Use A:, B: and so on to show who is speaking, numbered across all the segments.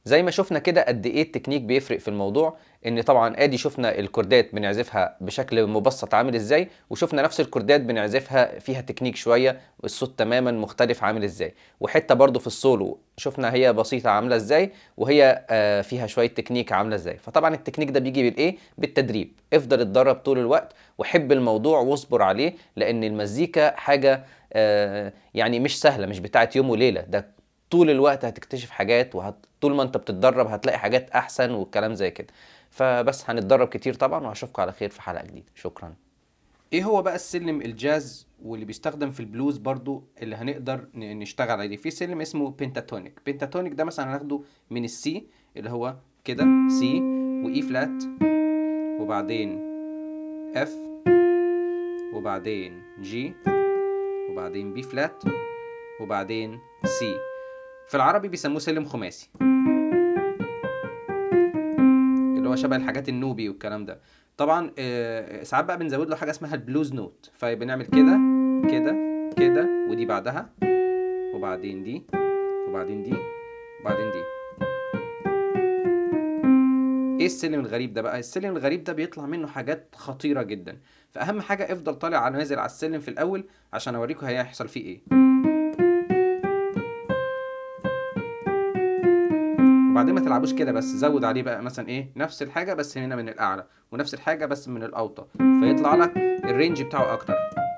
A: زي ما شفنا كده قد ايه التكنيك بيفرق في الموضوع. ان طبعا ادي شفنا الكوردات بنعزفها بشكل مبسط عامل ازاي، وشفنا نفس الكوردات بنعزفها فيها تكنيك شوية والصوت تماما مختلف عامل ازاي. وحتة برضو في السولو شفنا هي بسيطة عاملة ازاي، وهي فيها شوية تكنيك عاملة ازاي. فطبعا التكنيك ده بيجي بالايه؟ بالتدريب. افضل اتدرب طول الوقت وحب الموضوع واصبر عليه، لان المزيكا حاجة يعني مش سهلة، مش بتاعت يوم وليلة. ده طول الوقت هتكتشف حاجات، طول ما انت بتتدرب هتلاقي حاجات احسن والكلام زي كده. فبس هنتدرب كتير طبعا، وهشوفكم على خير في حلقة جديدة. شكرا. ايه هو بقى السلم الجاز واللي بيستخدم في البلوز برضو اللي هنقدر نشتغل عليه؟ في سلم اسمه بنتاتونيك. بنتاتونيك ده مثلا هناخده من السي، اللي هو كده سي واي فلات، وبعدين اف، وبعدين جي، وبعدين بي فلات، وبعدين سي. في العربي بيسموه سلم خماسي، اللي هو شبه الحاجات النوبي والكلام ده. طبعا ساعات بقى بنزود له حاجه اسمها البلوز نوت، فبنعمل كده كده كده، ودي بعدها، وبعدين دي، وبعدين دي، وبعدين دي. ايه السلم الغريب ده بقى؟ السلم الغريب ده بيطلع منه حاجات خطيره جدا. فاهم حاجه، افضل طالع على نازل على السلم في الاول عشان اوريكم هيحصل فيه ايه. وبعدين ما تلعبوش كده بس، زود عليه بقى مثلا ايه، نفس الحاجه بس هنا من الاعلى، ونفس الحاجه بس من الاوطى، فيطلع لك الرينج بتاعه اكتر،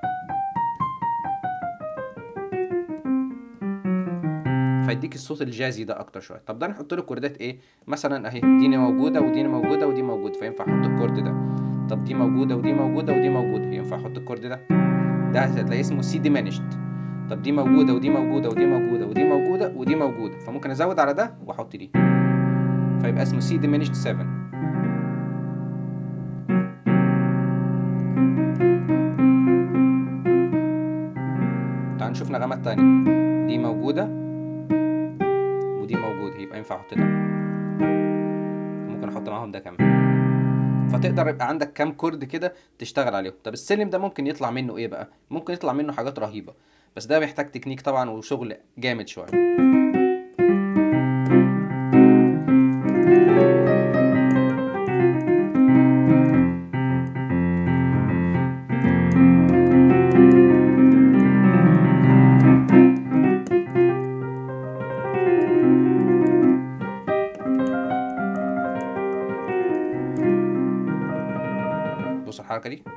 A: فيديك الصوت الجازي ده اكتر شويه. طب ده نحط له كوردات ايه؟ مثلا اهي دي موجوده ودي موجوده ودي موجوده، فينفع احط الكورد ده. طب دي موجوده ودي موجوده ودي موجوده، ينفع احط الكورد ده. ده هتلاقيه اسمه سي ديمينشت. طب دي موجوده ودي موجوده ودي موجوده ودي موجوده ودي موجوده، فممكن ازود على ده واحط دي، فيبقى اسمه سي ديمينشت 7. تعال نشوف نغمات تانية. دي موجوده ودي موجوده، يبقى ينفع احط ده، ممكن احط معاهم ده كمان. فتقدر يبقى عندك كام كورد كده تشتغل عليهم. طب السلم ده ممكن يطلع منه ايه بقى؟ ممكن يطلع منه حاجات رهيبة، بس ده بيحتاج تكنيك طبعا وشغل جامد شوية. بص الحركة دي.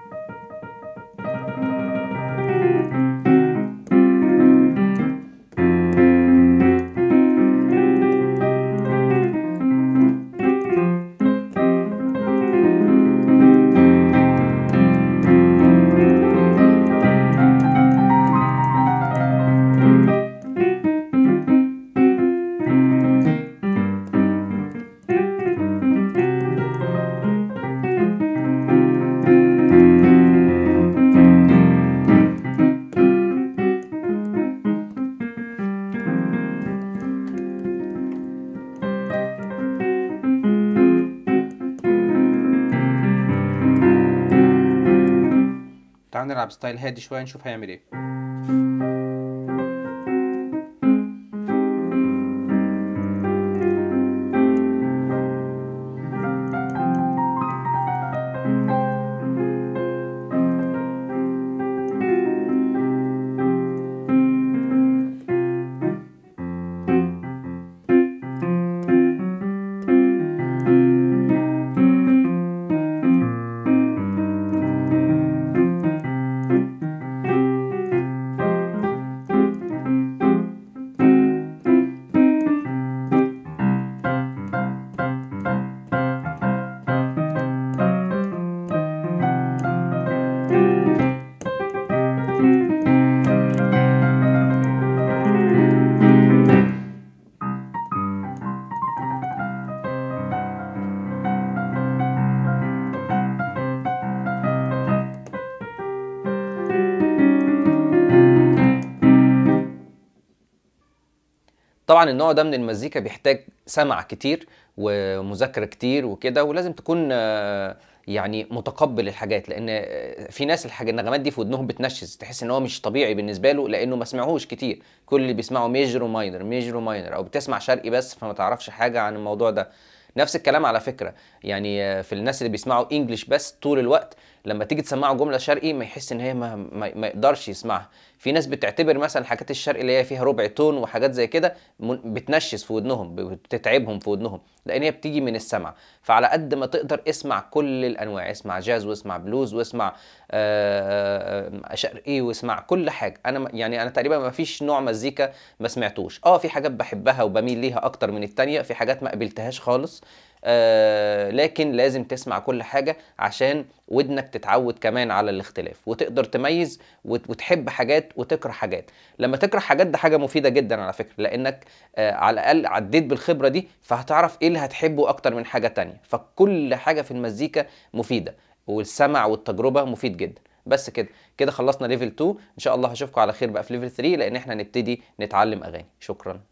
A: تعال نلعب ستايل هادي شوية نشوف هيعمل ايه. طبعا النوع ده من المزيكا بيحتاج سمع كتير ومذاكرة كتير وكده، ولازم تكون يعني متقبل الحاجات، لان في ناس النغمات دي في ودنهم بتنشز، تحس ان هو مش طبيعي بالنسبه له لانه ما سمعوش كتير. كل اللي بيسمعوا ميجر وماينر ميجر وماينر، او بتسمع شرقي بس فما تعرفش حاجه عن الموضوع ده. نفس الكلام على فكره، يعني في الناس اللي بيسمعوا انجلش بس طول الوقت، لما تيجي تسمعه جمله شرقي ما يحس ان هي ما يقدرش يسمعها. في ناس بتعتبر مثلا حاجات الشرقي اللي هي فيها ربع تون وحاجات زي كده بتنشز في ودنهم، بتتعبهم في ودنهم، لان هي بتيجي من السمع. فعلى قد ما تقدر اسمع كل الانواع، اسمع جاز واسمع بلوز واسمع شرقي واسمع كل حاجه. انا يعني انا تقريبا ما فيش نوع مزيكا ما سمعتوش. في حاجات بحبها وبميل ليها اكتر من التانية، في حاجات ما قبلتهاش خالص. لكن لازم تسمع كل حاجة عشان ودنك تتعود كمان على الاختلاف، وتقدر تميز وتحب حاجات وتكره حاجات. لما تكره حاجات ده حاجة مفيدة جدا على فكرة، لانك على الاقل عديت بالخبرة دي، فهتعرف ايه اللي هتحبه اكتر من حاجة تانية. فكل حاجة في المزيكا مفيدة، والسمع والتجربة مفيد جدا. بس كده كده خلصنا ليفل 2. ان شاء الله هشوفكم على خير بقى في ليفل 3، لان احنا هنبتدي نتعلم اغاني. شكرا.